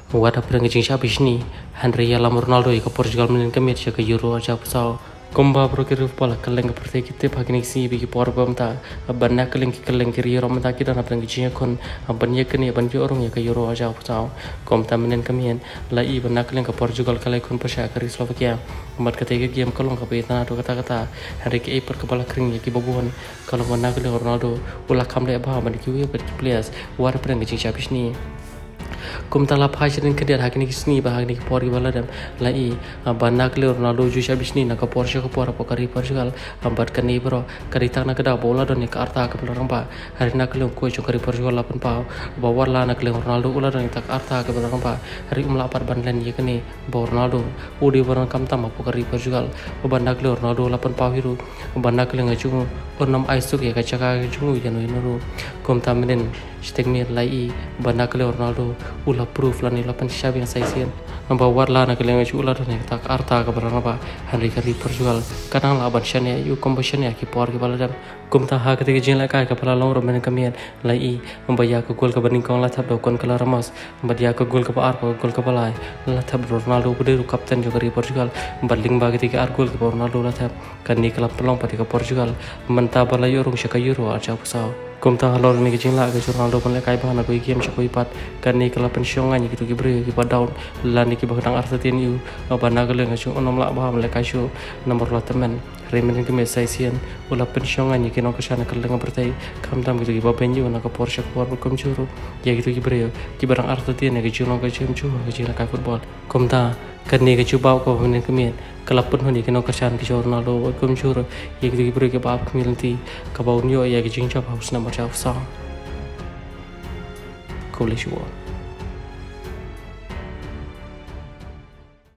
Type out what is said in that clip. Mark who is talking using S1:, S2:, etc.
S1: Wada perang jing shabis ni Henry Alam Ronaldo ke Portugal menen ke match ke Euro aja pasal komba pro ke pala kaleng ke pertai kita pagi si bagi Portugal mta banna kaleng ke Euro mta kita na perang jing kon bannya ke ni banju orang ya ke Euro aja pasal kom ta menen ke mien lai banna kaleng ke Portugal kalai kon pasha ke Slovakia mat kata ke game kalong ke betana do kata Henry ke per kepala kering ya ki babuan kalau banna kaleng Ronaldo ulah kam le ba ban ki we players wada perang jing shabis ni kum tala phajin ke dia hakni kisni ba hakni por ki baladam lai banak le Ronaldo ju shabis ni nak por sha por kari Portugal ambat kan ni bro kari tak nak da bola don ka arta ka belarang ba hari nak le ko jo kari Portugal lapan pa bawar la nak le Ronaldo ula don tak arta ka belarang ba hari umlapat banlan ye kani bo Ronaldo udi baran kam tam po kari Portugal banak le Ronaldo lapan pa hiru banak le ngaju onam aisuk ye ka chaka jungu yanu yanu kum taminen stegni lai banak le Ronaldo ula proof lani lapan shabi yang saisian membawa la nak lenga ula don tak arta ka belarang ba hari kari Portugal kadang laban shane yu combustion ya ki por ki baladam kum ta ha kete jin la ka pala long romen kamian lai membaya ke gol ke banding kong la thap do kon kala ramas membaya ke gol ke ar gol ke balai la thap Ronaldo bude kapten jo kari Portugal baling ba kete ar gol ke Ronaldo la thap kan ni kelap pelong pati ke Portugal menta bala Euro shaka Euro aja pusau kum ta halor ni ke jin la ke Ronaldo kon le kai ba na ko game shako ipat kan ni kelap pensiong ani gitu ki bre ki down la ni ki bakang arsatin yu ba na gele ngachu onom la ba le kai shu nomor la temen remen ke mesaisian ula pensiong ani ki no ka shana kal nga bertai kam tam gitu ki ba penju na ka Porsche por kum churu ya gitu ki bre ki barang arsatin ne ki chuno ka chim chu ka jila kai football kum ta kan ni ke chu ba ko men ke mien kelap pun ni ki no ka shan ki Ronaldo kum churu ya gitu ki bre ki ba milti ka ba unyo ya ki jing cha haus nomor cha sa Cool as you are.